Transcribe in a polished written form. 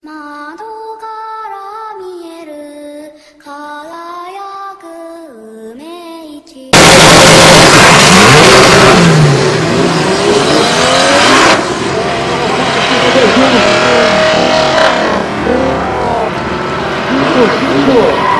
窓から見える輝く梅市。 辛苦辛苦。